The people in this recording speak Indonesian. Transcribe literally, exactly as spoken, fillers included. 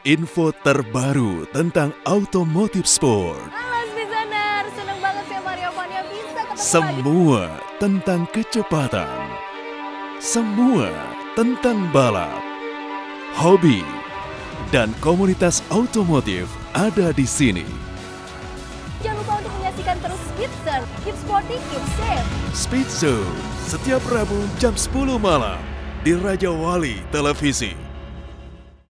info terbaru tentang automotive sport. Halo Speedzoner, seneng banget saya Maria Vania bisa ketemu Semua lagi. Tentang kecepatan. Semua tentang balap. Hobi dan komunitas automotif ada di sini. Jangan lupa untuk menyaksikan terus Speedzone, keep sporty, keep safe. Speedzone setiap Rabu jam sepuluh malam di Raja Wali Televisi.